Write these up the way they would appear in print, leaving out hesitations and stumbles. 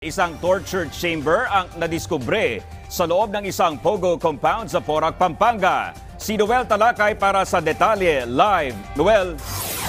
Isang torture chamber ang nadiskubre sa loob ng isang pogo compound sa Porac, Pampanga. Si Noel Talakay para sa detalye live. Noel.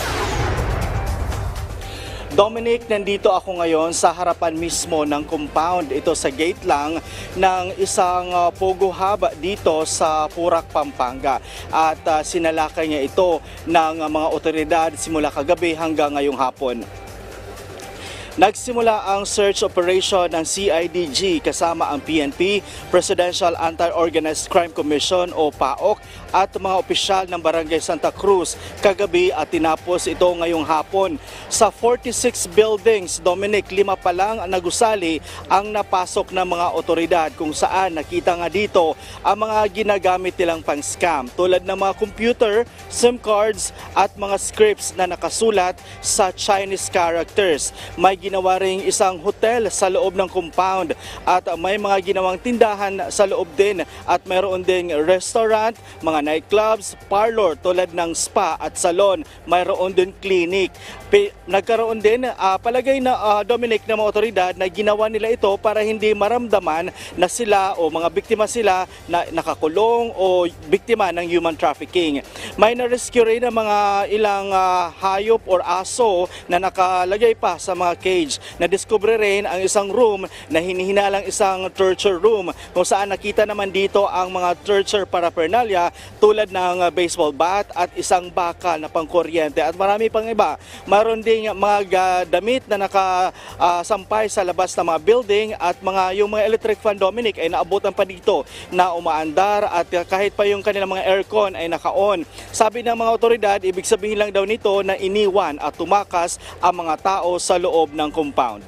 Dominic, nandito ako ngayon sa harapan mismo ng compound. Ito sa gate lang ng isang Pogo Hub dito sa Porac, Pampanga. At sinalakay niya ito ng mga otoridad simula kagabi hanggang ngayong hapon. Nagsimula ang search operation ng CIDG kasama ang PNP, Presidential Anti-Organized Crime Commission o PAOK at mga opisyal ng Barangay Santa Cruz kagabi at tinapos ito ngayong hapon. Sa 46 buildings, Dominic, 5 pa lang nagusali ang napasok ng mga otoridad kung saan nakita nga dito ang mga ginagamit nilang pang-scam tulad ng mga computer, SIM cards at mga scripts na nakasulat sa Chinese characters. May ginawa ring isang hotel sa loob ng compound at may mga ginawang tindahan sa loob din at mayroon ding restaurant, mga nightclubs, parlor tulad ng spa at salon, mayroon din clinic. Nagkaroon din palagay na Dominic ng mga otoridad na ginawa nila ito para hindi maramdaman na sila o mga biktima sila na nakakulong o biktima ng human trafficking. May na-rescue rin ng mga ilang hayop or aso na nakalagay pa sa mga cage. Nadiskubre rin ang isang room na hinihinalang isang torture room kung saan nakita naman dito ang mga torture paraphernalia tulad ng baseball bat at isang bakal na pangkuryente at marami pang iba. Mayroon ding mga damit na nakasampay sa labas ng mga building at yung mga electric fan, Dominic, ay naabutan pa dito na umaandar at kahit pa yung kanilang mga aircon ay naka-on. Sabi ng mga otoridad, ibig sabihin lang daw nito na iniwan at tumakas ang mga tao sa loob ng compound.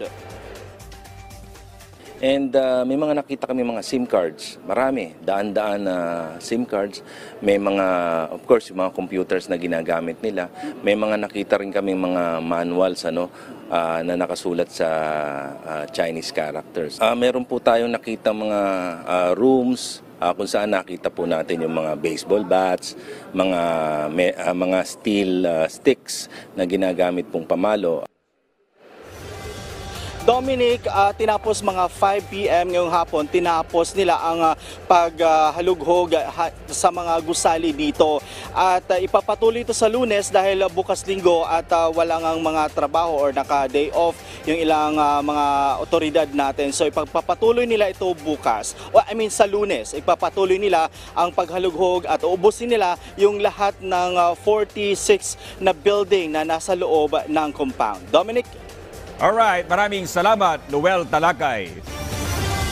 And may mga nakita kami mga SIM cards, marami, daan-daan na SIM cards. May mga, of course, yung mga computers na ginagamit nila. May mga nakita rin kami mga manuals na nakasulat sa Chinese characters. Meron po tayong nakita mga rooms kung saan nakita po natin yung mga baseball bats, mga steel sticks na ginagamit pong pamalo. Dominic, tinapos mga 5 p.m. ngayong hapon, tinapos nila ang paghalughog sa mga gusali dito. At ipapatuloy ito sa Lunes dahil bukas linggo at walang ang mga trabaho or naka-day off yung ilang mga otoridad natin. So ipagpapatuloy nila ito bukas. Sa Lunes, ipapatuloy nila ang paghalughog at uubusin nila yung lahat ng 46 na building na nasa loob ng compound. Dominic? Alright, maraming salamat, Noel Talakay.